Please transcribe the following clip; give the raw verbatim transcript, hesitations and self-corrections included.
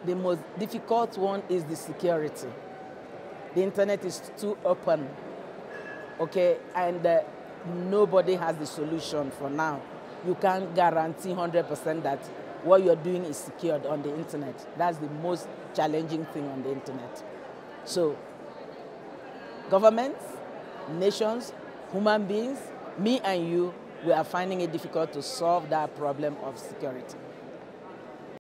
the most difficult one is the security. The internet is too open, okay, and uh, nobody has the solution for now. You can't guarantee one hundred percent that what you're doing is secured on the internet. That's the most challenging thing on the internet. So, governments, nations, human beings, me and you, we are finding it difficult to solve that problem of security.